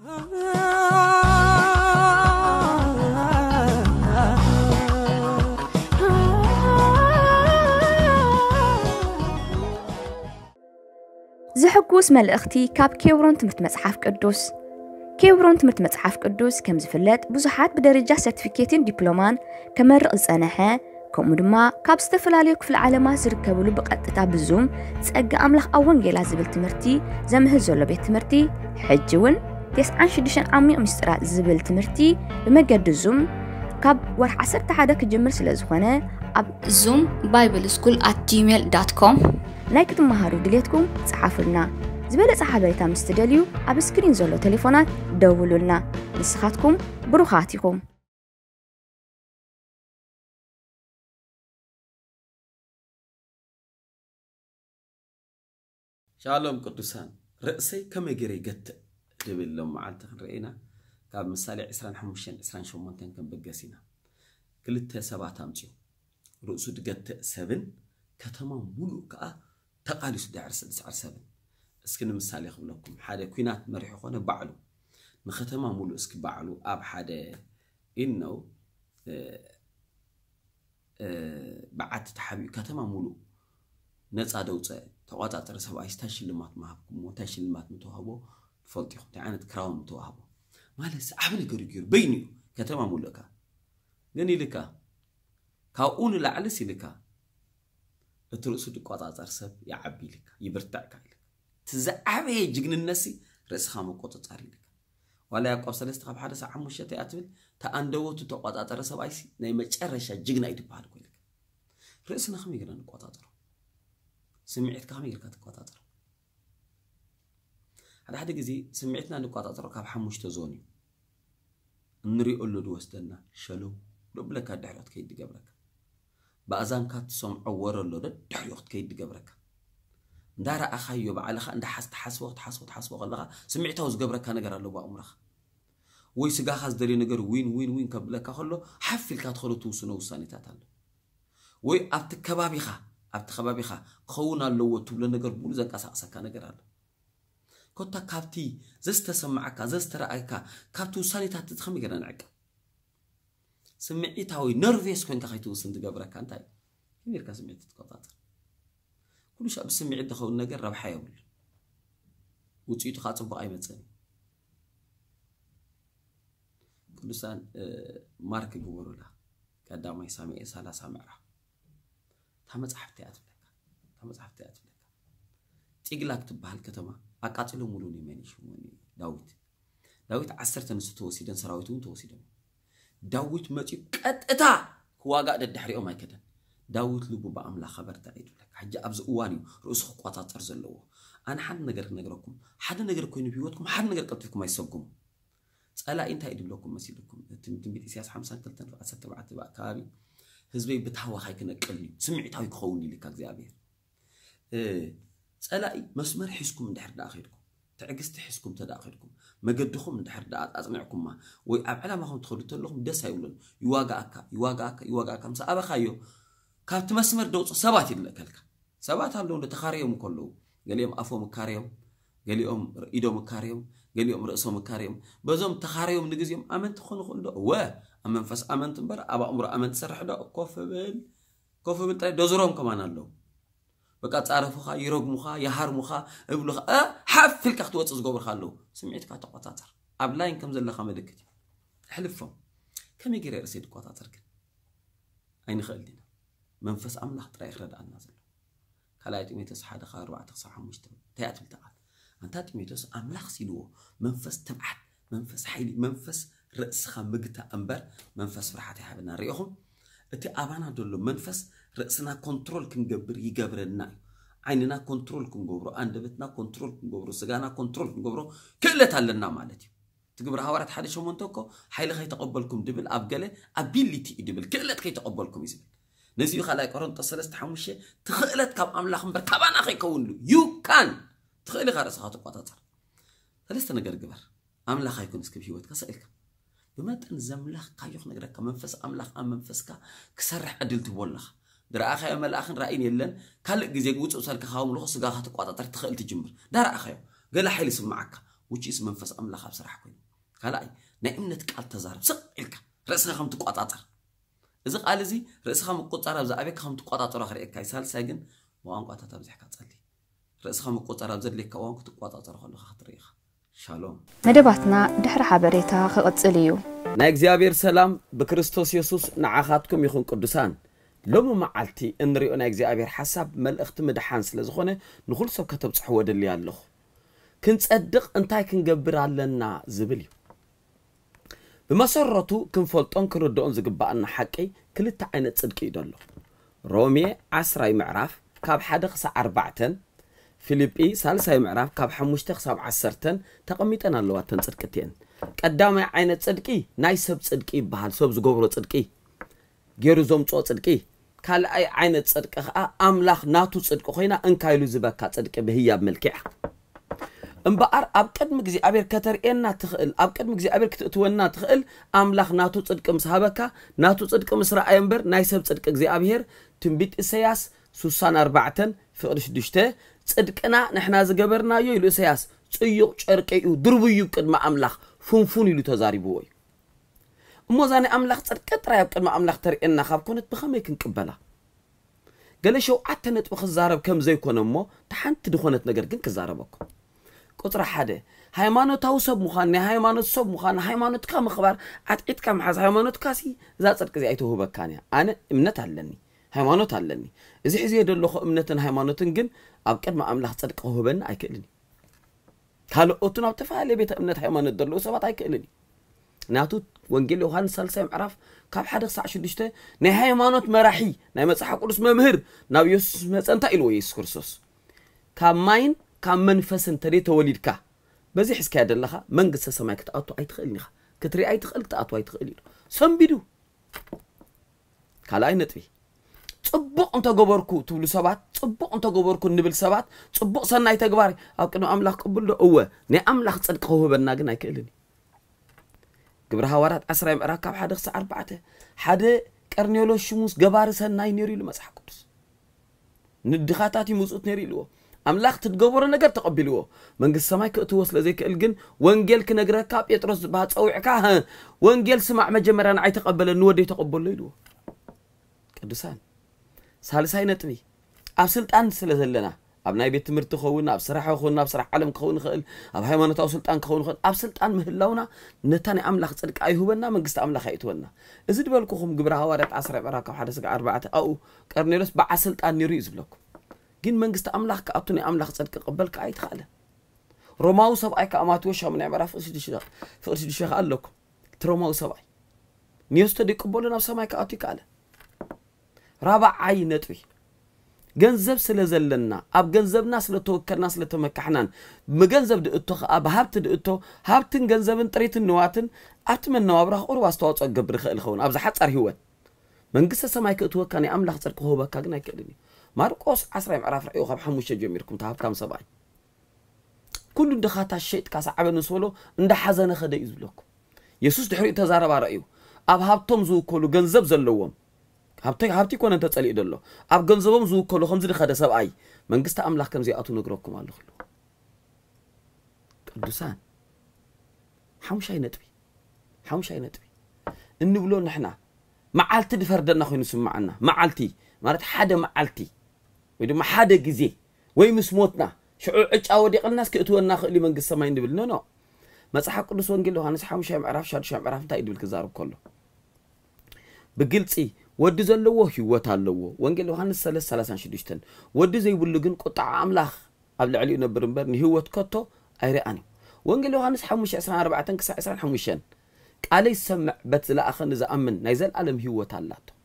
زحكوس ملأختي كاب كيورون تمرت مصحف قدوس كيورون تمرت مصحف قدوس كم زفلت بزحات بدرجة سيرتيفيكيتين دبلومان كمرق صنحه كم دما كاب استفلاليو كفل العالم زركبوا بقطتا بزوم تصقى املاخ اونجيلا زبل تمرتي زمه زلو بيت تمرتي حجون 96 عامي مسترات زبل تمرتي بمجد زوم كاب ورح 11 كجمر سلازخونه اب zoombibleschool@gmail.com نايك تمهارو دليتكم صحافلنا زبل صحابيتا مستدليو اب سكرين زلو تليفونات دولوا لنا نسخاتكم بروخاتكم شالوم قدسان رأسي كم يجري قت دبل لهم معلت رأينا كاب مسالي 25 كم بقسينا كلتها 7 تامجيو رأسو دقت 7 كتمام ملو كأ تقاليس دعر 7 اسكن مسالي خبلكم حدا كوينات مريح خونه بعلو مختمام ملو اسك بعلو اب حدا انه بعت تحبي كتمام ملو نصا دوصه تقاطعتر سباي تاشلمات ماحكم وتاشلمات متوهبو فلطي خدي عند كراون متوهبو مالس عبن غرغير بينيو كتما مولكا غني لكا كاون لعلس لكا اترسو تقاطعتر سب يعبي لك يبرتعك لك تزعبي جغننسي رسخا مقططار لك ولا يقف سلست خب حدا ساعه مشته اتبل تاندوت تقاطعتر سباي ناي مچرشا جغنا يدبال كلك رسنا خمي غنا نقاطعتر سمعت كامي يلك تقاطعتر هذا حد جزي سمعتنا نقاطعتر كاب حموش تزوني نريق له دوستنا شلو دبلك دحرت كيد قبرك بأذان كات سمع ور له دحرت كيد قبرك دار أخيو بعلى خ عند حسوق الله سمعته وز قبرك أنا جرى له بأمرخ ويسجع خاص دري نجر وين قبلك خلوا حفل كادخلوا توسنوا وسانيتات له وي أبت كبابيخا خونا لو تبل نجر بول زنك أساسا نجر له كنت كابتي زست سمعك زست رأيك كابتو سانيتات تخمي جرانعك سمعتها وي نرفيس كنت خيتو سند قبرك أنت كمير كسمعت تقطعت كل شيء بسمع دخل النجر ربح يقول وتيجي تخاطب بقى مثلا كل سان مارك جوورو لا قدام يسامي إسالة سامعها تمز حفتيات لك تيجلك تبهال كتما أقاتلوا ملوني مانيش ماني داويت 10 نسو توسيدن سراويتون توسيدن داويت ماشي قطتا هو قاعد الدحريو ما كدن داويت لبو بأملا خبر تعيد لك حاجة أبز أواني رؤوس قطات ترزلوا أنا حد نجركم حد نجر كوني بيوتكم حد نجر قطفكم ما يسوقكم سألا أنت يدب لكم مسيركم تنبي سياس 5 3 7 7 بقى كابي حزبي بتحوى خايك نقلني سمعت هاي كخوني لك اغزابير صلاي مسمر حسكم اندحر داخلكم تعقست حسكم تداخلكم مقدخم اندحر دا اصنعكم ما وي ابعلا ما هم تخدت لهم دس هيولن يواغاك مسا ابخايو كابت مسمر دوص سبات يلكلك سبات هالو انده تخاريوم كله قاليهم افو مكاريوم قاليهم ايدو مكاريوم قاليهم راسو مكاريوم بزوم تخاريوم نغزيهم امنت خون خلدو منفس امنت بر ابا امر امنت سرح دو كوفبل طاي دوزروم كمان الله بقى تعرفوها يرغموها يحرموها ابلوها حفلك اختوص زغبر خالو سمعتك تقطاطر ابلاين كم زلخه مدكتي حلفهم كم يجري رسيد قطاطر اين خلينا منفس املاح طرا يخرد عنا زلو كلايت ميتس حدا خا 4 9 5 تاعت بتاعت انت ميتس املاح سيلو منفس تبعت منفس حيلي منفس رأسخا مقتا أنبر منفس فرحاتي حابنا ريقهم اتي أبانا دولو منفس رأسنا كنترول كنقبر يقبرنا عيننا كنترول كنقبرو أندبتنا كنترول كنقبرو سقانا كنترول كنقبرو كلتا لنا مالتي تقبر هاورات حدا شو منتوكو حيلا خي تقبلكم دبل أبقالي أبيليتي دبل كلت كي تقبلكم يزبل نزيو خلاي قرون تصلست حموشي تخيلت كم أملاخ مبر كبانا خي كونلو يو كان تخيلي غارس خاطو قطاطر ثلاثة نقر قبر أملاخ يكون اسكب هيوت كسألك بمتن زملخ قايخ نقرأ منفس أملاخ أم منفسك كسرح أدلت بولخ در أخي أم الأخن رأين يلن كل جزء جوت أوصل كخاوم لخص جاهت قطع ترتخيل تجمر در أخي قال حيل سمعك وجيس منفس أملاخ بصراحة كوين كلاي نأمنت قال تزارب سق إلك رأسها خم تقاطعتر إذا قال زي رأسها مقطعة بزا أبيك خم تقاطعتر آخر إكاي سال ساجن وأنك أتتا بزحك تصلي رأسها مقطعة بزد لك وأنك تقاطعتر خلو خطريخ شالوم مدباتنا دحر حبريتا خقصليو نا እግዚአብሔር ሰላም በክርስቶስ ኢየሱስ ንዓኻትኩም ይኹን ቅዱሳን ሎሙ መዓልቲ እንሪኦ ና እግዚአብሔር ሐሳብ መልእኽቲ ምድሓን ስለዝኾነ ንኹል ሰብ ከተብጽሕዎ ደሊ ኣለኹ ክንጸድቕ እንታይ ክንገብር ኣለና ዝብል እዩ ብመሰረቱ ክንፈልጦን ክንርድኦን ዝግባአና ሓቂ ክልተ ዓይነት ጽድቂ እዩ ደሎ ሮሜ 10 ምዕራፍ ካብ 1 ክሳብ 4 ፊልጵ 3 ምዕራፍ ካብ 5 ክሳብ 10 ተቐሚጠን ኣለዋ ተን ጽድቅተን ቀዳማይ ዓይነት ጽድቂ ናይ ሰብ ጽድቂ ይበሃል ሰብ ዝገብሮ ጽድቂ ገይሩ ዘምጾ ጽድቂ ካልኣይ ዓይነት ጽድቂ ኸኣ ኣምላኽ ናቱ ጽድቂ ኮይና እንካይሉ ዝበካ ጽድቂ ብህያብ መልክዕ እምበኣር ኣብ ቅድሚ እግዚአብሔር ከተርእየና ትኽእል ኣብ ቅድሚ እግዚአብሔር ክትእትወና ትኽእል ኣምላኽ ናቱ ጽድቂ ምስ ሃበካ ናቱ ጽድቂ ምስ ረኣየ እምበር ናይ ሰብ ጽድቂ እግዚአብሔር ትንቢት ኢሳይያስ 64 ፍቅዲ 6 ጽድቅና ንሕና ዝገበርናዮ ኢሉ ኢሳይያስ ጽዩቕ ጨርቂ እዩ ድርብዩ ቅድሚ ኣምላኽ فنفون يلو تزاربوا وي موزاني أملاخ صدق ترى يبقى ما أملاخ ترينا خاب كونت بخمي كنقبلها قال شو عتنت بخزارب كم زي كون مو تحنت تدخونت نجر كن كزاربكم قطر حدا هايمانو توسب مخاني هايمانو صب مخان هايمانو كم خبر عتقيت كم حز هايمانو كاسي ذات صدق زي أيته بكانيا أنا امنت علني هايمانو علني إذا حزي يدل خو امنتن هايمانو تنجن أبقى ما أملاخ صدق هو بن أيكلني قالوا أتنا بتفعل بيت أمنت هايمان الدرلو سبعة أيكلني ناتو وانجيل يوحنا سالسام عرف كاب حدا ساعة شدشته نهاية مانوت مراحي نهاية مسحق قرص ممهر نابيوس مسأنت إلو يسوع كريستوس كماين كمنفس تري توليد كا بزي حس كاد الله من قصة سماك تأتو أي تخيلني كتري أي تخيل تأتو أي تخيلني سام بيدو كلا أي نتبي صبق أنت جبركو تقول سبعة صبق أنت جبركو نبل سبعة صبق صنعي تجباري أو كأنه أملاك قبل له قوة نه أملاك صدق هو بالناجن أيكلني قبرها ورات أسرع مراكب حدا خسر 4 حدا كارنيولو شموس جبار سناي نيري له مسح قدس ندخاتاتي موسوت نيري له أملاك تتجبر نجر تقبلوه من قصة ما كتوصل زي كالجن وانجيل كنجرة كاب يترص بهات أو عكاها وانجيل سمع مجمران عي تقبل النودي تقبل له قدسان سالساي نتبي أبسلطان سلسلنا أبناء بيت مرت خونا أبصراحة خونا أبصراحة علم خون خل أب هيمانة أوصلطان خون خل أبسلطان مهلونا نتاني أملاخ صدق أيهوبنا من قصة أملاخ يتونا إذا بالكم جبرها وارد 10 براكم حدث 4 أو كارنيلوس بعسلطان يريز بلكم جن من قصة أملاخ كأبتني أملاخ صدق قبلك أي تخاله روماو سبعي كأمات وشها من عبارة فأرشد الشيخ قال لكم تروماو سبعي نيوستدي قبولنا بسماي كأتي كاله رابع عين نتوي جنزب سلزلنا أب جنزبنا سلتوكلنا سلتمكحنان مجنزب دقتو أب هبت دقتو هبتن جنزبن طريت النواتن أتمنى وابره أروى استوات أجبر خيل خون أبز حتى أرهوت من قصة سمايك أتوه كان أملاخ صدق هو بكاجنا كدني ماركوس 10 معرف رأيه خب حموش جميركم تهبتم سبعي كل دخات الشيء كاس عبد نسولو عند حزن خد يزبلكم يسوع دحري تزارب رأيه أب هبتم زو كله جنزب زلوهم هبتي كون أنت تسألي إدلله أب جنزبهم زو كله 5 خد سبعي من قصة أملاخ كم زي أتو نقرأكم على خلو قدسان حمشاي نتبي إنه بلون نحنا معالتي دفردنا خوي نسمعنا معالتي مرات حدا معالتي ويدو ما حدا جزي ويمس موتنا شعور أودي الناس كأتونا خلي من قصة ما يندبل نو مسحق قدس وانجيل له هنس حمشاي معرف شاد معرف تايد بالكزارب كله بقلتي ودي زلوه هيوت هاللوه وانجيل له هنس 36 ودي زي بلقن قطع أملاخ قبل علي نبرنبر هيوت كتو أيراني وانجيل له هنس حمش 14 كسا 15 قال يسمع بس لا أخن إذا أمن نيزل علم هيوت هالاته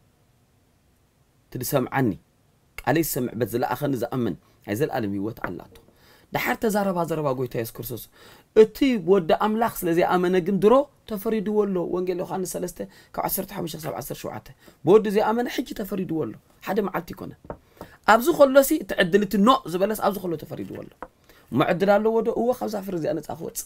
تسمع عني قال يسمع بس لا أخن إذا أمن نيزل علم هيوت هالاته ده حتى زاربا قويت يا كرسوس اتي ود أملاخ لذي أمن جندرو تفريد ولو وانجيل له خانس 3 كعشرة 15 17 شوعته بود زي أمن حج تفريد ولو حدا معلتي كنا أبزو خلصي تعدلت النوع زبلس أبزو خلو تفريد ولو معدل له وده هو 5 فرز أنا تأخذ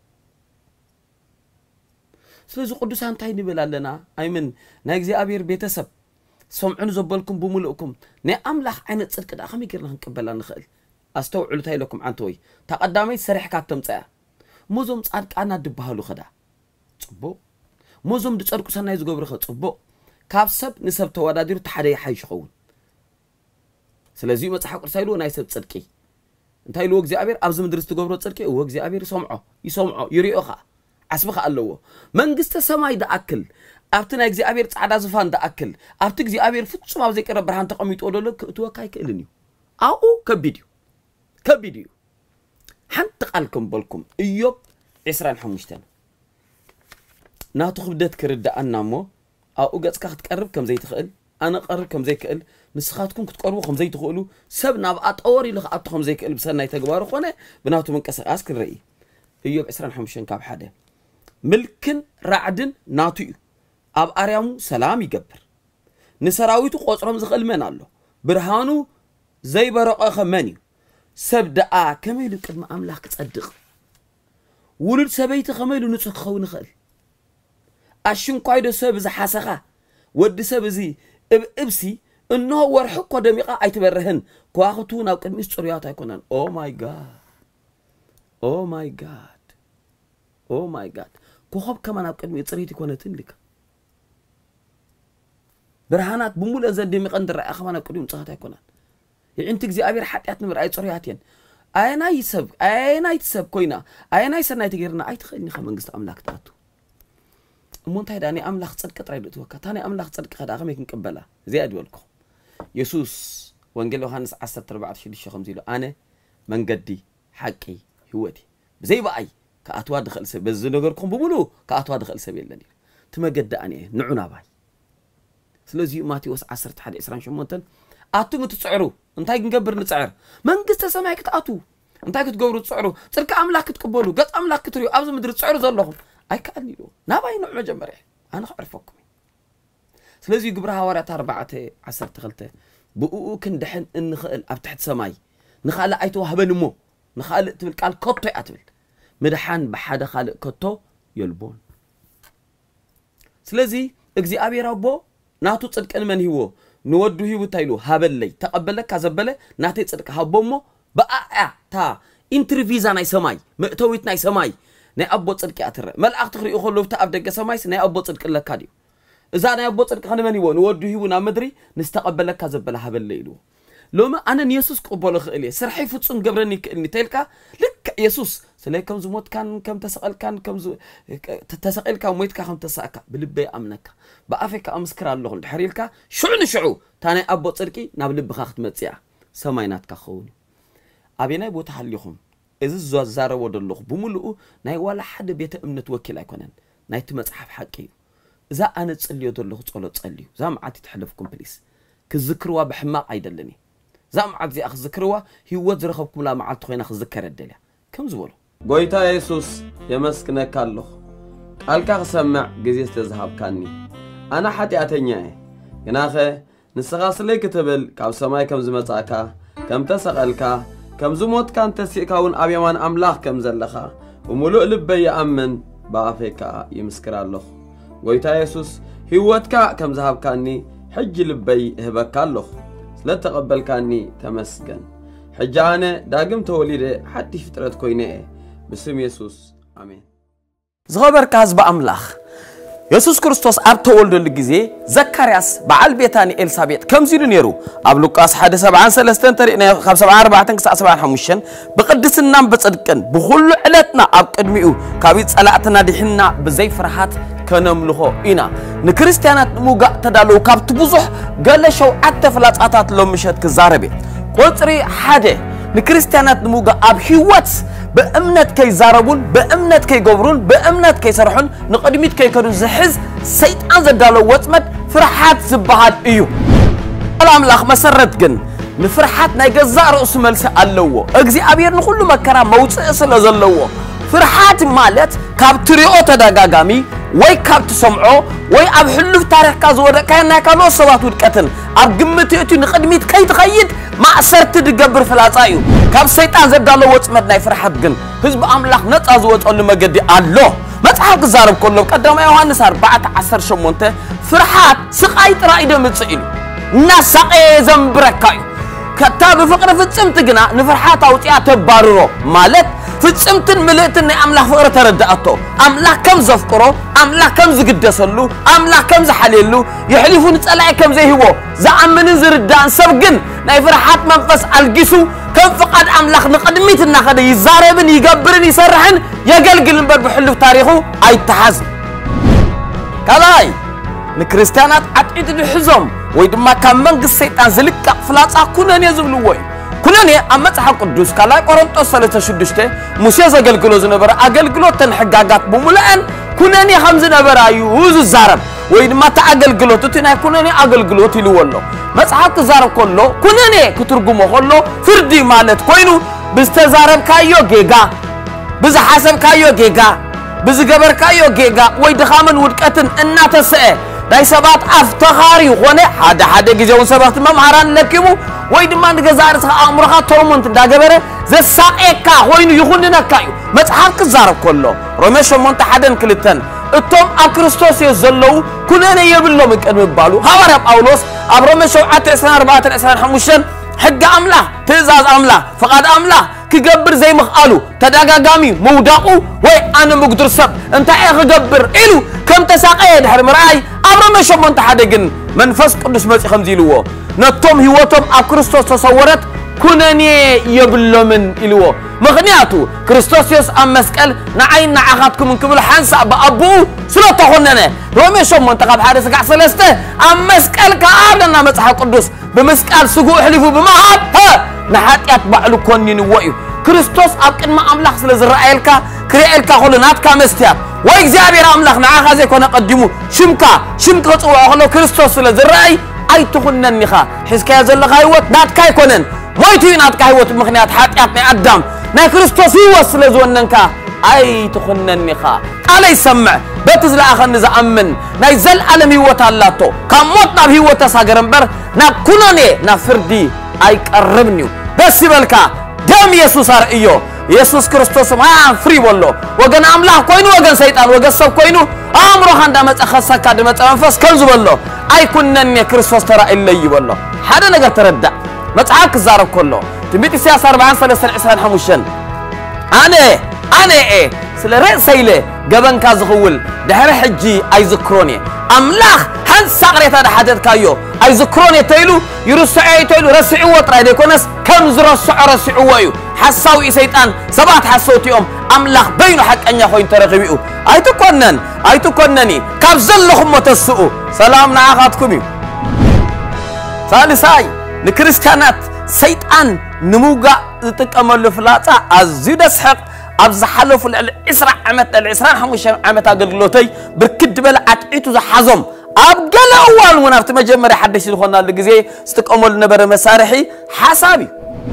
سلزو قدوسان تايني بلالنا أيمن نايجزي أبير بيتسب سمعون زبالكم بملؤكم نا أملاخ عين تصدق ده خمي كرنا نقبلنا نخل أستوعب تاي لكم عن توي تقدمي سريح كاتم تاع مزوم صادقانا دبهالو خدا صبو مزوم دصدقو سناي زغبر خ صبو كاب سب نسب توادادير تحدي حيش خون سلازي مصحف قرسايلو ناي سب صدقي انتي لو እግዚአብሔር አብዝ ምድር ስትገብሮ ጽድቅ او እግዚአብሔር ይሰምዖ ይሪኦኻ عسبخ ኣለዎ መንግስተ ሰማይ ደአክል ኣብቲ ናይ እግዚአብሔር ጻዕዳ ዝፋን ደአክል ኣብቲ እግዚአብሔር ፍጹም ኣብ ዘይቀረ ብርሃን ተቀሚጦ ደሎ ክትወካ ይክእልን እዩ አው ከቢድዩ ሓንቲ ቃልኩም በልኩም ኢዮብ 25 ናቱ ክብደት ክርዳአና እሞ አው ገጽካ ክትቀርብ ከም ዘይትኽእል ኣነ ቀርብ ከም ዘይክእል ንስኻትኩም ክትቀርቡ ከም ዘይትኽእሉ ሰብ ናብ ኣጠወር ኢልኻ ኣቱ ከም ዘይክእል ብሰናይ ተግባሩ ኾነ ብናቱ መንቀሳቀስ ክርኢ ኢዮብ 25 ካብ ሓደ ملكن رعدن ناتو أب أريامو سلام يجبر نسراويتو قصرهم زخل من الله برهانو زي برقة خماني سبدأ كميلو كلمة أملاك تصدق ولد سبيت خميلو نتسخ خون خل أشون قايدو سب زي حسخة ود سب زي إبسي إنه ورحق قدميقة أيتبرهن كواختون أو كلمة سوريات يكونن Oh my God كوخب كمان أبكر ميتصريتي كونتين لك برهانات بمول أزد دمي قندر أخوان أبكر متصريتي كونان يعني أنت جزء أبير حتى نمر أي صريحتين أنا يسب كوينا أنا يسر نايت غيرنا أي تخيلني خمن قصة أملاك تاتو منتهي داني أملاك صدق تريد توكا تاني أملاك صدق هذا أخم يكون قبلها زي أدولكم يسوس وانجيل يوحنس 10:14 خمسيلو أنا من قدي حقي هوتي زي بقى كأتوا دخل سب بس نقولكم بقولوا كأتوا دخل سب يلني تمجد أني نعنا باي سلزي ماتي وس 10:11 شمونتن أتوا متسعروا أنتي نجبر نتسعر من قست سماعك تأتوا أنتي كتجبروا تسعروا ترك أملاك تقبلوا قط أملاك تريو أبز مدري تسعروا زلهم أي كأني له نباي نوع مجمرة أنا أعرفكم سلزي جبرها ورا 14 تغلته بقو كن دحن إن خال أبتحت سماي نخال أيتوا هبنمو نخال تبل قال كوتي أتبل مدحان بحدا خالق كتو يلبون سلازي اجزي ابي ربو ناتو صدقن من هو نودو هيو تايلو هابلي تقبلك كازبله ناتي صدق هبومو بقى تا انترفيزا ناي سماي مئتويت ناي سماي ناي ابو صدق اتر ملائك تخريو خلو تاب دغ سماي ناي ابو صدق لكاديو اذا ناي ابو صدق خن من هو نودو هيو نا مدري نستقبلك كازبله هابلي يلو لوما أنا يسوس قبله خيلي سرحي فتسون قبرني كأني تلك لك يسوس سلي كم زموت كان كم تسأل كان كم تسأل كم ويت كم تسأك بلبي أمنك بأفك أمسكر الله الحريلك شعو تاني أبو تركي نبلب خاخت متسيع سماينات كخوني أبينا يبو تحليهم إذا زوزار ودلوخ بملؤ ناي ولا حد بيت أمنت وكيل يكونن ناي تمسحف حكي إذا أنا تسأليو دلوخ تسأليو زام عاتي تحلفكم بليس كذكروا بحماق عيدلني زام عزي أخ ذكروا هو وزرخبكم لا معلت خوينا أخ ذكر الدنيا كم زولو قويتا يسوس يمسكنا كالله قالك سمع جزيز تذهب كاني أنا حتى أتنياه يناخي نسغاس لي كتبل كاب سماي كم زمتاكا كم تسألك كم زموت كان تسيكاون أبيمان أملاخ كم زلخا وملؤ لبي يأمن بافيكا يمسكر الله قويتا يسوس هوتكا كم ذهب كاني حج لبي هبك الله لا تقبل كاني تمسكن حجانة داقم توليد حتى فترة كوينة باسم يسوس آمين زغبر كاز بأملاخ يسوس كريستوس أب تولد الجزء زكرياس بعل بيتاني إلسابيت كم زيدون يرو أب لوكاس 7 سلستين ترينا 5 4 9 5 بقدس النام بصدقن بكل علتنا أب قدميو كابيت صلاتنا دحنا بزي فرحات كنملخو إنا نكريستيانات موغا تدالو كابت بوزح قال شو حتى فلاتات لو مشات كزاربي قطري حاجه نكريستيانات موغا اب هيوت بأمنت كي زاربون بأمنت كي قبرون بأمنت كي سرحون نقدميت كي كدو زحز سيطان زدالو وطمت فرحات زبهاد ايو الاملاخ مسرت جن نفرحات نايقزا رؤس ملسة اللوو اقزي ابير نخلو مكرا موت اسل ازلوو فرحات مالت كاب تريو تداقاقامي وي كاب تسمعو وي اب حلو في تاريخ كازودا كان ناكالو صبات ودكتن اب قمتيتو نقدميت كي تخيد ما أسرت تدقبر فلاتايو كاب سيطان زدالو وطمت ناي فرحات جن حزب املاخ نتازوت قولو مقدي الله متحق زارب كله قدام يوحنس 14 شمونته فرحات سقايت رائده متصيلو الناس سقي زنبركايو كتاب فقر فتصمت جنا نفرحات أوتيا تباررو مالت فتصمتن ملئتن أملاح فقر تردأتو أملاح كم زفقرو أملاح كم زقدسلو أملاح كم زحليلو يحلفون تسألعي كم زي هو زعمن زردان سبقن ناي فرحات منفس الجسو كم فقد أملاح نقدميت النخدة يزاربن يقبرن يسرحن يقلقل نبر بحلو تاريخو أي تحزن كلاي نكريستيانات عتيد الحزم ويدما كان منقص سيطان زلك فلاص كونن يزبلوي كونن امصح قدوس كلا قرنطوس 36 موسى زغلغلو زنبر اغلغلو تنحغاغات بمولان كونن خمس نبر ايوز زارب ويدما تاغلغلو تتنا كونن اغلغلو تيلولو مصحف زارب كله كونن كترغمو كله فردي مالت كوينو بستزارب كايو جيغا بز حسب كايو جيغا بز جبر كايو جيغا ويدخامن ودقتن اناتسئ داي سبات افتخاري هونه حدا غيزون سبات ممهران لكيمو ويدما نغزارس امرخا تومنت داغبره زساقيكا وينو يخوننكايو مصحف كزارب كله روميش مونت حدن كلتن اتوم اكريستوس يزلو كونن يبلو مقن يبالو حوار باولوس ابروميش 14 حق املا تزاز املا فقد املا كجبر زي مخالو تداغاغامي موداقو وي انا مقدر سب انت اي خجبر الو كم تساقي دحر مرأي امر ما شمون تحدقن منفس قدس مسيح خمزيلو نتوم هيوتهم اكريستوس تصورت كونني يبلو من الو مغنياتو كريستوس يس ام مسقل نعين نعاخاتكم من قبل حنسا بابو سلو تخوننا رومي شمون تقاب حارس قع سلسته ام مسقل كابلنا مسيح قدس بمسقال سقو حلفو بمهاب ها نحاتيات بعلو كونين ويو كريستوس أبقن ما أملاح سلزرائيلكا كريئيلكا خلوناتكا مستياب وإكزابير أملاح نعاقا زي كونا قدمو شمكا تسوى أخلو كريستوس سلزرائي أي تخنن نخا حسكا يزلق هايوت ناتكا يكونن مويتو ناتكا هايوت مخنيات حاتيات نعدام نا كريستوس يوص سلزوننكا أي تخنن نخا قال يسمع بتزل آخر نزأمن نا يزل ألم هيوت اللاتو كاموتنا بهيوت ساقرنبر نا كوناني نا فردي أي قربنيو بس يبالكا دم يسوس رأيو يسوس كريستوس ما فري والله وجن أملاح كوينو وجن سيطان وجن سب كوينو أمره عندما تأخذ كادم تأنفس كنز والله أي كنا كريستوس ترى إلا يوالله هذا نقدر تردد ما تعاك الزارب كله تبيت سياسة 40 حموشن أنا إيه سلرئ سيله جبن كازغول دهر حجي أي ذكروني أملاح هن سقريت هذا حدث كايو أي ذكروني تيلو يرسعي تيلو رسعي وطرا يكونس كم زرسع رسعويو حساوي سيطان سبات حسوتيهم أملاح بينو حق أن يخوين ترغبيو أي تكونني كابزل لهم متسؤو سلام نعاقاتكمي ثالثاي نكريستيانات سيطان نموغا تكمل فلاتا أزيد سحق أبز حلو في العسرة عمت العسرة حموش عمت أقلقلوتي بركد بلا عتعيتو زحزم أبقل أول ونافت مجمري حدش الخونا اللي زي استقامل نبر مسارحي حسابي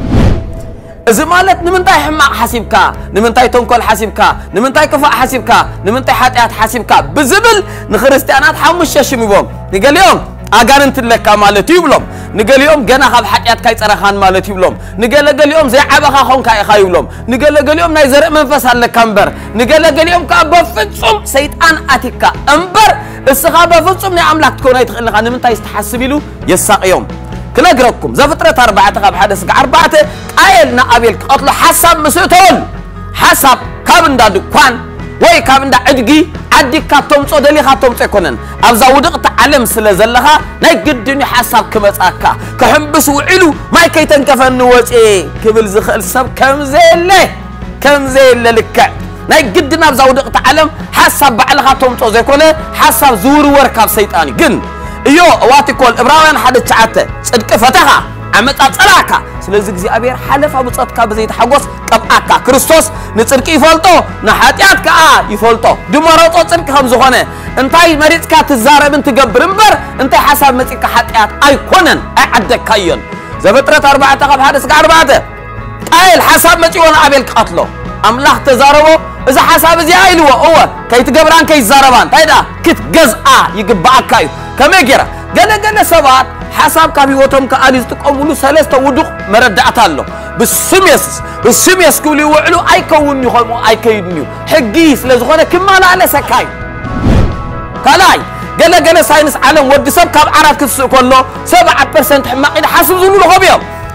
إذا مالت نمنتاي حماق حسيبكا نمنتاي تنكل حسيبكا نمنتاي كفاء حسيبكا نمنتاي حاتيات حسيبكا بزبل نخريستيانات حموش يشميبهم نقال يوم أجانت لك مالتي يبلم نقال يوم جنا خاب حيات كاي ترخان مالتي يبلم نقال يوم زي عبخا خون كاي خايبلم نقال يوم نايزر منفس على كمبر نقال يوم كابفصم سيطان اتيكا امبر السخابه فصم ني املاك تكون يتخل خان من تاي تحسبيلو يساق يوم كلا غركم زفتره 4 خاب حدث 4 قايلنا ابيل قتل حسب مسيتول حسب كابندا دكان ወይ ካብ እንዳ ዕድጊ ዓዲካ ተምጾ ደሊኻ ተምጾ ይኮነን ኣብዛ ውድቕቲ ዓለም ስለ ዘለኻ ናይ ግድን ሓሳብ ክመጻካ ክሕምብስ ውዒሉ ማይ ከይተንከፈኒ ወጪ ክብል ዝኽእል ሰብ ከምዘየለ ልክዕ ናይ ግድን ኣብዛ ውድቕቲ ዓለም ሓሳብ ባዕልኻ ተምጾ ዘይኮነ ሓሳብ ዝውርወር ካብ ሰይጣን ግን እዮ እዋትኮል ዕብራውያን 1:9 ጽድቂ ፈተኻ عمتا صلاكا سلازي እግዚአብሔር حلف ابصتك بزيت حغوس قبعكا ክርስቶስ ንጽድቂ ይፈልጦ ንኃጢአትካ ይፈልጦ ድመረጦ ጽድቅ ከም ዝኾነ እንታይ መሪጽካ ትዛረብን ትገብር እምበር እንታይ ሐሳብ መጽካ ኃጢአት አይኮነን አይዓደካየን ዘፍጥረት 4:1-4 ቃየል ሐሳብ መጽዮን አቤል ቀትሎ አምላክ ተዛረቦ እዛ ሐሳብ እዚ አይልዎ እወ ከይትገብራን ከይዛረባን ታይዳ ክትገዝአ ይግባአካዩ ከመገራ ገለገለ ሰባት حساب كابيوتهم كأنيز تقوموا سلسة ودق مردعت الله بالسم يسكولي وعلو أي كوني خلمو أي كيدنيو حقيس لزغونا كما لا على سكاي كلاي قال ساينس عالم ودي سب كاب عرف كتسو كله 7% حماق إذا حسب زنو لغبيهم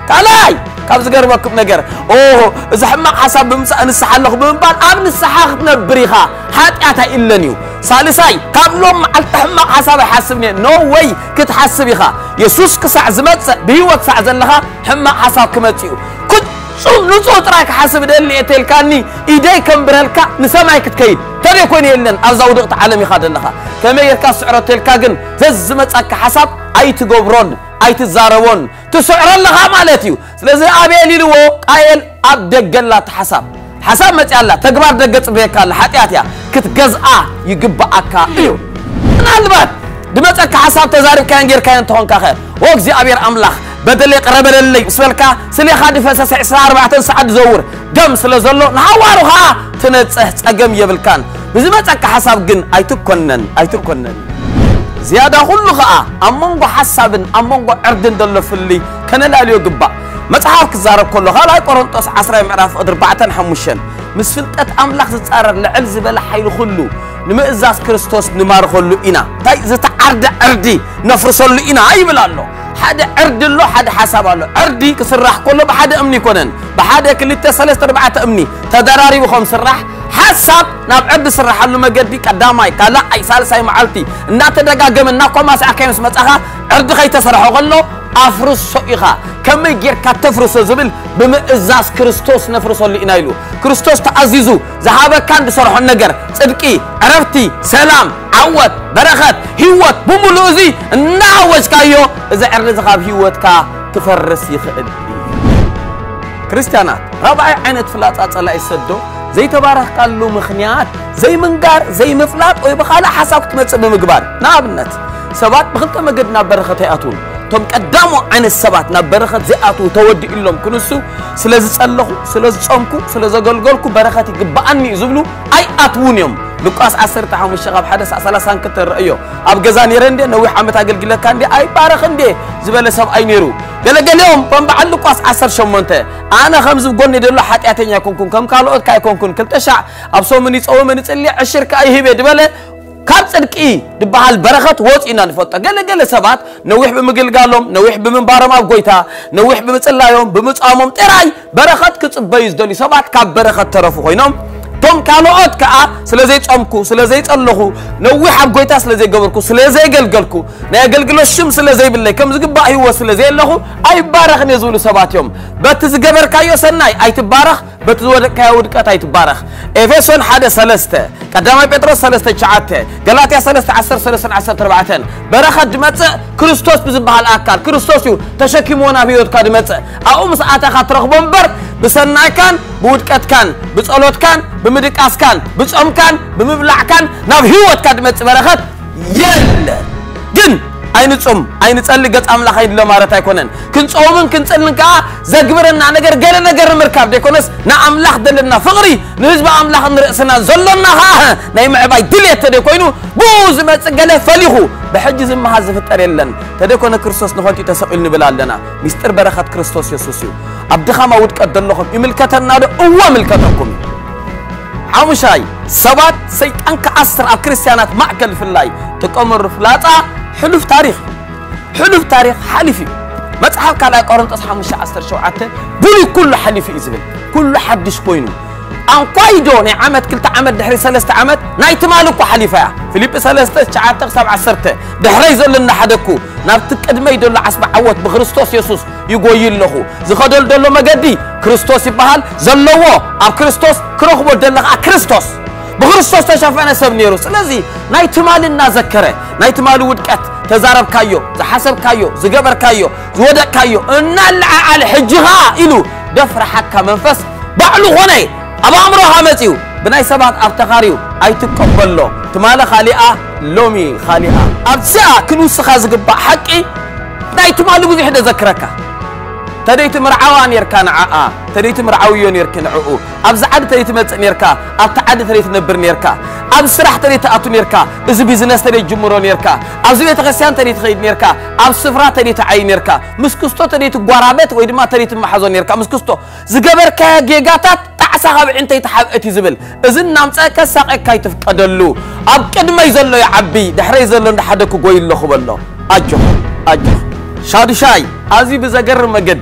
كالاي كابز قربكم نجر أوه إذا حما حسب بمسا نسح الله بمبان أمن السحاقنا بريخا حتى إلنيو سالساي قبلهم التحما حسب حسبني نو واي كتحسبيها يسوس كسع زمت بيوت سع زلها حما حسب كمتيو كنت شو نصوت راك حسب اللي اتلكاني ايدي كم برلكا نسمعك تكيد ترى يكون يلن ازودقت عالمي خادلها كما يركا سعرت تلكاغن ززمصك حسب اي تغبرون اي تزارون تسعر لها مالتيو ስለዚህ አቤል ይልዎ ቃየል አደገላት حسب متيالا تغبار دغص بيكال حطياتيا كتغزአ يغبአካ እዩ ምናልባት ድመፀካ حساب ተዛሪብ ካን ጌር ካን ተሆን ካኸ ወእግዚአብሔር አምላኽ بدل قربللي سبلكا سليخا دفسس 14 ساعه زور دم سلازلو نحوارها تنصح صقم يبلكان بزمصك حساب جن ايتكونن زياده كله خا امونغو حسابن امونغو اردن دلفلي كنلاليو غبا مصحف كزارب كله خا لاي قرنطس 10 معراف 4 5 مسفلطت املاح زصارر لعل زبل حيل كله نمئزاز كريستوس نمار كله انا تاي زتعرد اردي نفرسلو انا ايبلالو حدا عرد له حدا حساب له عردي كسرح كله بحدا امني كونن بحدا كلتا 3 4 امني تدراري بخم سرح حساب ناب عرد سرح له مقدي قداماي قال اي سالساي معلتي ان تدغاغمنا كما ساكيمس مصخا عرد خي تسرحو قالو افرس سويخا كما يغير كتفرس زبل بمئزاز كريستوس نفرس لنا يلو كريستوس تعزيزو ذهب كان بسرح النجر صدقي عرفتي سلام عوت بركات هيوت بملوزي ناوج كايو اذا عرض غاب هيوتك تفرس يخدي كريستيانات ربع عينت فلاطات لا يسدو زي تبارك قالو مخنيات زي منقار زي مفلاط او بخاله حساب تمص بمغبار نابنت سبات بخلت مجدنا بركه ياتون توم قدامو عن السبات نبرخت زياتو تودي إلهم كنسو سلازي صلخو سلازي صمكو سلازي غلغلكو بركاتي غباني زبلو اي اتونيوم لوقاس 10 تحوم الشغب حدث 30 كتر رأيو اب غزاني رندي نوي حمت اغلغلك كاندي اي بارخندي زبل سب اي نيرو غلغليوم بمبعل لوقاس 10 شمونته انا خمس غون يدلو حاتياتنيا كونكون كم قالوت كاي كونكون كلتشع ابسو مني صوم مني صلي عشرك اي هبه دبله كاب صدقي دبحال بركات وصينا نفطا قال سبات نوح بمغلغالهم نوح بمنبارم اب غويتا نوح بمصلايوم بمصامم طراي بركات كصبيز دلي سبات كاب بركات ترفو خوينم توم كالوت كا سلازي صمكو سلازي صلخو نوح اب غويتا سلازي غبركو سلازي غلغلكو نا غلغلوشم سلازي بلاي كم زغبا هيو سلازي لخو اي بارخ نزول سبات يوم بتزغبر كايو سناي اي تبارخ بتزود كاودقات اي تبارخ افسون 1:3 قدامي بطرس 3:9 غلاطيا 3:10 بركه دمص كريستوس بزبال اكل كريستوس يو تشكيمونا بيوت كدمص او مساعتك ترخبون بر بسناي كان بودقت كان بصلوت كان بمدقاس كان بصوم كان بمبلع كان ناب هيوت كدمص بركه يل جن አይንጾም አይንጸልይ ገጽ አምላክ አይደለም ማለት አይኮነን ክንጾምን ክንጸልን ካ ዘግብርና ነገር ገለ ነገር ምርካብ ደኮነስ ና አምላክ ደለና ፍቅሪ ንህዝብ አምላክ ንርእስና ዘሎና ها ናይ ምዕባይ ድሌት ተደኮይኑ ብዙ መጽገለ ፈሊሁ በሕጅ ዝማሃ ዝፍጠር የለን ተደኮነ ክርስቶስ ንኾንቲ ተሰቅል ንብላለና ሚስጥር በረከት ክርስቶስ ኢየሱስ እዩ አብድኻማ ውድቀት ደለኹም ይምልከተና ደው ምልከተኩም አሙሻይ ሰባት ሰይጣን ከ10 አብ ክርስቲያናት ማዕከል ፍላይ ተቆመር ፍላጣ حلف تاريخ حلفي مصحف كلا قرنطس 15:17 بولي كل حلفي إزبل كل حدش كوينو ان قايدو ني عمد كلتا عمد دحري 3 عمد نايت مالكو حليفه فيليب 3:9 دحري زلنا حدكو نابت قدمي دول عصب عوت بخريستوس يسوس يغويل له زخدل دلو مغدي كريستوس يبحال زلوو اب كريستوس كرخبو دلخ كريستوس بخريستوس تشافنا سب نيرو سلازي نايت مالنا ذكره نايت مال ودقت تزارب كايو زحسب كايو زغبر كايو زودق كايو ان على حجها الو دفر حكا منفس بعلو هني ابا امرها متيو بناي سبات افتخاريو اي تقبلو تماله خالئه لومي خالئه ابسا كنوس خازغبا حقي نايت مال بزح ذكرك تديت مرعوان يركان عاء تديت مرعويون يركن عؤو ابزعد تديت مص نيركا اب تعد تديت نبر نيركا اب سرح تديت اتو نيركا از بيزنس تديت جمرو نيركا اب زبيت خسيان تديت خيد نيركا اب سفرا تديت عين نيركا مسكستو تديت غرابت ويدما تديت محزو نيركا مسكستو زغبركا جيغاتات تعسا خاب انت يتحبئتي زبل اذن نامصا كساقكاي تفقدلو اب قدمي زلو يا عبي دحري زلو ndحدكو غويلو خبلو اجو شادي شاي ازي بزغر مغدي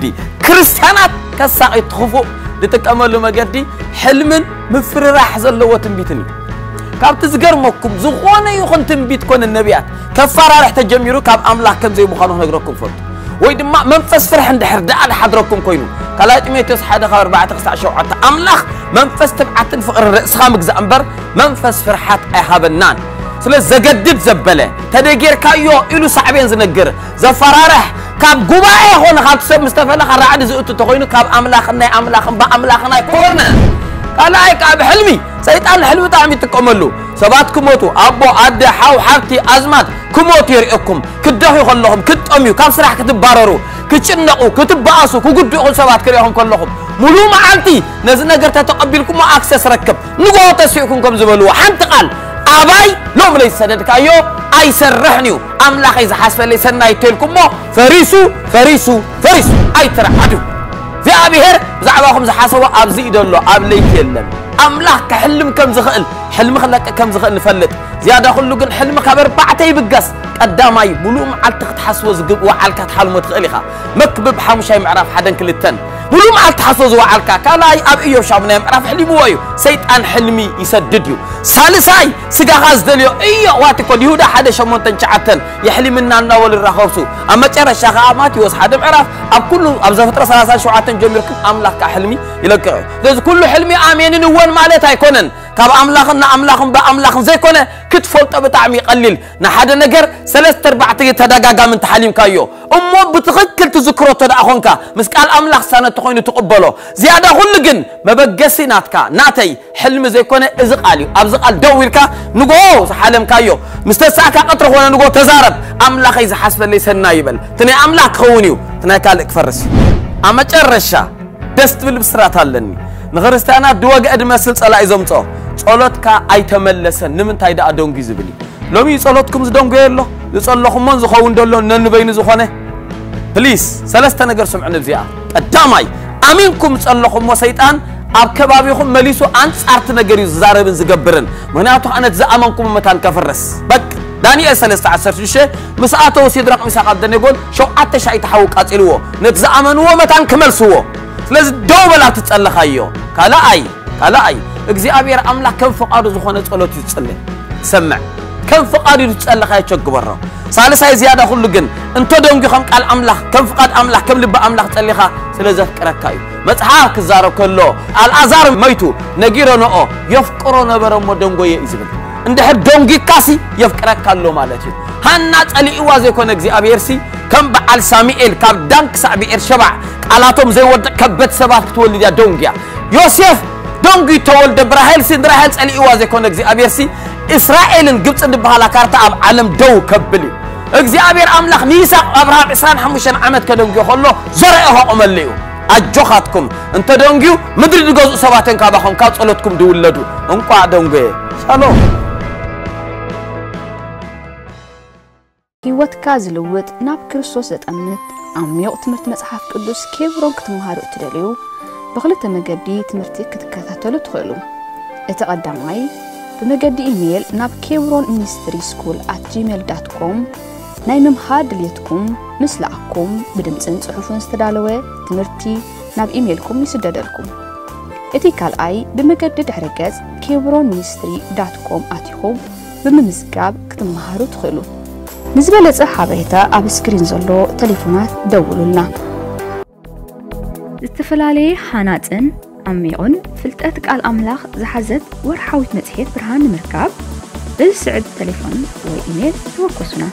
كريستيانات كساقي تخفو لتكملوا مجدي حلم مفرراح زلوة تنبيتني كاب تزقرمكم زغوانا يخون تنبيت كون النبيات كفارة رح تجميرو كاب أملاح كم زي مخانو نقرأكم فرد ويد ما منفس فرح عند حرد على حضركم كوينو كلا تميتوس حدا خبر بعد تقصع شوعة أملاح منفس تبعتن فقر الرأس خامك زأمبر منفس فرحات أهابنان سلا زجدد زبلة تدقير كايو إلو صعبين زنقر زفرارح كاب جوباي هون خاط سب مستفلا خرعد زوجته تقولين كاب أملاخنا بأملاخنا كورنا قال أي كاب حلمي سيدان حلو تعمي تكملوا سبات كموتو أبو عد حاو حبتي أزمات كموت يرئكم كدهوا خلهم كتأميو كاب سرح كتبارروا كتشنقوا كتباسوا كقدوا سبات كريهم كلهم ملو معلتي نزلنا قرت تقبلكم ما أكسس ركب نقول تسيئكم كم زبلوا حنت قال أباي لو ملي سددك أيو أي سرحنيو أملاخ إذا حسب اللي سنة يتلكم مو فريسو أي ترى عدو في أبيهر زعباكم زحاسوا أبزيد الله أبليك يلن أملاخ كحلم كم زخل حلم خلك كم زخل نفلت زيادة خلو قن حلم كبر بعتي بقص قدامي بلوم على تحسوا زقب وعلك تحلموا تخليها مكبب حمشي معرف حدا كل التن بلوم على تحسوا زوعلك كان أي أبيو شابنا معرف حلمي وايو سيد أن حلمي يسدديو سالساي سجا غاز دليو إيو واتكو يهودا حدا شمون تنشعتن يحلم منا النول الرخوسو أما ترى الشخامات يوس حدا معرف أب كله أبز فترة ثلاثة شعاتن جميركم أملاك كحلمي يلقى لذ كل حلمي آمين نوان مالتها يكونن كاب أملاخن زي كونه كتفولت بتعمي قليل نحد نجر ثلاث أربعة تدقاقا من تحليم كايو أمو بتغكل تذكرو تدقاقونكا مسكال أملاخ سنة تخوين تقبلو زيادة غلقن ما بقسي ناتكا ناتي حلم زي كونه ازقاليو أبزقال دويلكا نقو حلم كايو مستساكا قطرخ وانا نقو تزارب أملاخ إذا حسب اللي سنة يبل تني أملاخ خونيو تني كالك فرس أما ترشا دست بالبسرات هالني نغرستانا دواج أدمسل صلاة إزمتو صلاتك أي تملسن نمن تايدا أدونجي زبلي لومي صلاتكم زدونجي الله يصلخم من زخون دلون ننبين زخانه بليس ثلاثة نجار سمعنا بزيا الدماي أمينكم صلخم وسيطان أب كبابيكم مليسو أنت صارت نجاري زاربن زجبرن مناتو أنا تزامنكم متان كفرس بك دانيال 13 شيء مساعته وسيدرق مساق الدنيا يقول شو عتش أي تحوك أتلوه نتزامنوه متان كمل سوه لازم دوبلا تتصلى خيو كلا أي እግዚአብሔር አምላክ كم فقاد زخونه ጸሎት ይጸልይ سمع كم فقاد يتصلى خي تشغبره ثالثاي زياده كل جن انت دونغي قال املاح كم فقاد املاح كم لب املاح ጸልيخا ስለዚህ ቀረካዩ መጽሐፍ ከዛረው ከሎ አልአዛር መይቱ ነጊሮ ነው يفقሮ ነበረ ሞደንጎየ ይዝብል እንደ ዶንጊ ካሲ يفقረካሎ ማለት ነው ሃና ጸልይዋ ዘይኮነ እግዚአብሔር ሲ كم بعل ساميئيل كاب دانك سابيئر شبع قالاتهم زي ود كبت سبات تولد يا دونغيا يوسف دونغي تولد براهيل سندراهيل صلي واز يكون እግዚአብሔር سي اسرائيل ግብጽ እንደባላ ካርታ አብ ዓለም ደው ከብሊ እግዚአብሔር አምላክ ሚሳቅ አብርሃም 25 ዓመት ከደንጊ ሆሎ ዘረአሁ ኦመልዩ አጆኻትኩም እንተ ደንጊው ምድር ድገዙ ሰባተን ካባኹም ካብ ጸሎትኩም ድውለዱ እንቋ ደንጊ ሰላም ህይወትካ ዝልውጥ ናብ ክርስቶስ ዘጠምት ዓሚቕ ትምህርት መጽሐፍ ቅዱስ ኬብሮን ክትመሃሩ ትደልዩ بخلت مجدي تمرتي كتكاتلو تخلو اتقدماي بمجدي ايميل ناب kebronministryschool@gmail.com نايمم هاد ليتكم مسلعكم بدمصن صحفون استدالوه تمرتي ناب ايميلكم يسددلكم اتيكال اي بمجدي دحرجز kebronministry.com اتيخو بممزقاب كتمهارو تخلو نزبلص حبيتا اب سكرين زلو تليفونات دولولنا استفلالي حاناتن عميقن فلتأتك على الأملاخ زحزت ورحاوت متحيط برهان مركاب بالسعد تليفون وإيميل توقسنا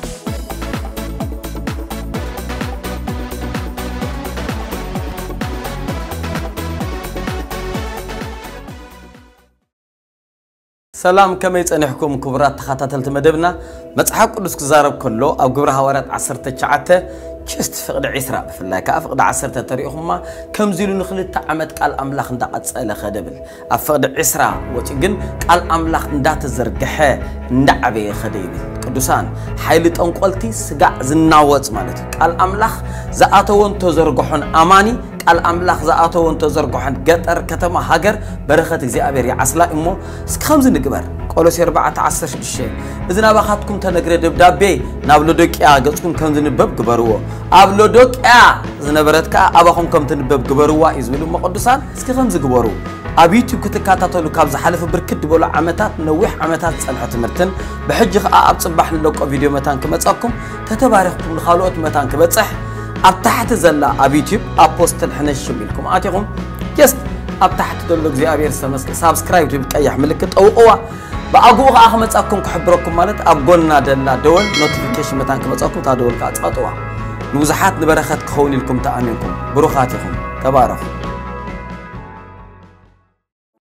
سلام كما يصنحكم كبرات تخاتلت مدبنا مصحف قدس كزارب كله او غبر حوارات 19 كست فقد عسرا بفلا كافقد 10 تاريخما كم زيلو نخلت عمد قال املاح اندقصله خدبل افقد عسرا وتجن قال املاح انداتزرغخه اندعبي خديبل قدوسان حيل طنقلتي سغا زناوص معناته قال املاح زاتون تزرغخون اماني قال املاح زاتون تزرغخون غطر كتما هاجر برخت እግዚአብሔር ያስላ እሞ እስከምዝ ንግበር ቆሎሴ 4:16 እዝና ባኻትኩም ተነግረ ደብዳቤ ናብ ሎዶቅያ ገጽኩም ከም ዝንበብ ግበርዎ ኣብ ሎዶቅያ ዝነበረትካ ኣባኹም ከም ትንበብ ግበርዋ ይዝብሉ መቅዱሳን እስኪ ከም ዝግበሩ ኣብ ዩቲዩብ ክትከታተሉ ካብ ዝሓለፈ ብርክት ዝበሉ ዓመታት ነዊሕ ዓመታት ጸንሐ ትምህርትን ብሕጂ ኸኣ ኣብ ጽባሕ ንለቆ ቪድዮ መታን ክመጻኩም ተተባረኽኩም ንኻልኦት መታን ክበጽሕ ኣብ ታሕቲ ዘላ ኣብ ዩቲዩብ ኣብ ፖስተል ሕነሽም ኢልኩም ኣቲኹም ጀስት ኣብ ታሕቲ ዘሎ እግዚአብሔር ሰመስክ ሳብስክራይብ ትብቀያሕ ምልክት ጠውቁዋ በአጉኡ ኸኣ ክመጻኩም ክሕብረኩም ማለት ኣብ ጎና ደላ ደወል ኖቲፊኬሽን መታን ክመጻኩም ታደወል ካጽጠዋ ንብዙሓት ንበረኸት ክኸውን ኢልኩም ተኣሚንኩም ብሩኻት ይኹም ተባረኹ